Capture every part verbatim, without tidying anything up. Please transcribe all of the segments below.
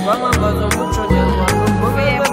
kwamamaza umuco nyarwanda Memory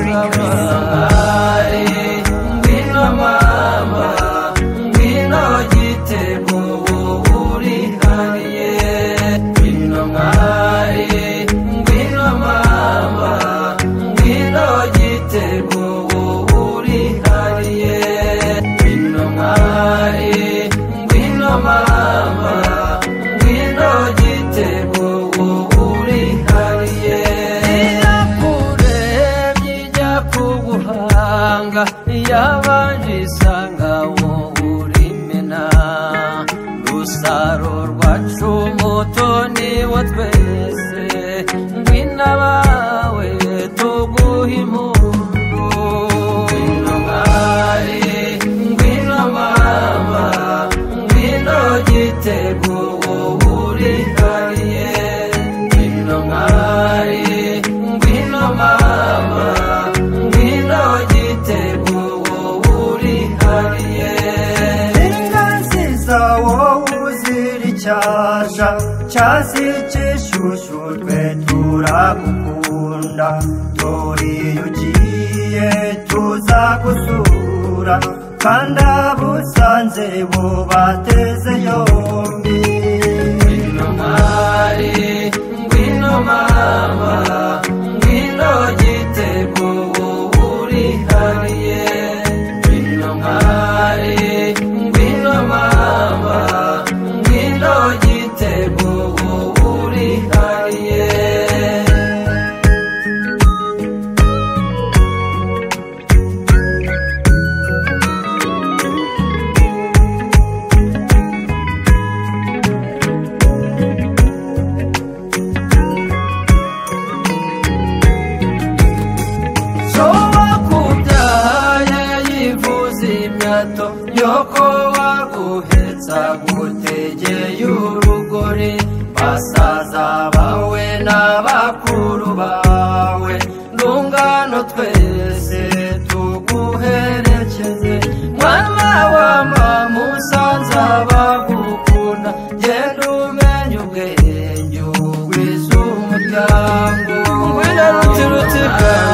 ngwino mama ngwino Gitego urihariye ngwino mwari ngwino mama ngwino Gitego urihariye ngwino mwari ngwino mama ngwino Gitego urihariye iyakurebye ijya kuguhanga yabanje isanga wowe urimena rusaro rwacu umutoni wa twese ngwino abawe tuguha impundu ngwino mwari ngwino mama ngwino Gitego urihariye ngwino mwari ngwino mama ngwino Gitego urihariye inka nziza wowe uzira icyasha cyasi cy'ishushu twe turagukunda dore iyo ugiye tuzagusura kandi abusanze bo bateze yombi ngwino mwari ngwino mama ngwino Gitego urihariye ngwino mwari ngwino mama ngwino Gitego urihariye yoko waguhetsa gutegeye urugori basaza bawe n'abakuru bawe rungano twese tuguherekeze mwana wa mama usanze abagukunda genda umenye ubwenge ugwize umuryango ngwino ruti ruti